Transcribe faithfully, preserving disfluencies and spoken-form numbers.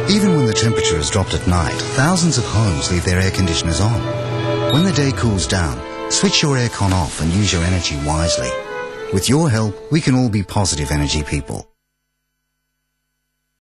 Even when the temperature has dropped at night, thousands of homes leave their air conditioners on. When the day cools down, switch your aircon off and use your energy wisely. With your help, we can all be positive energy people.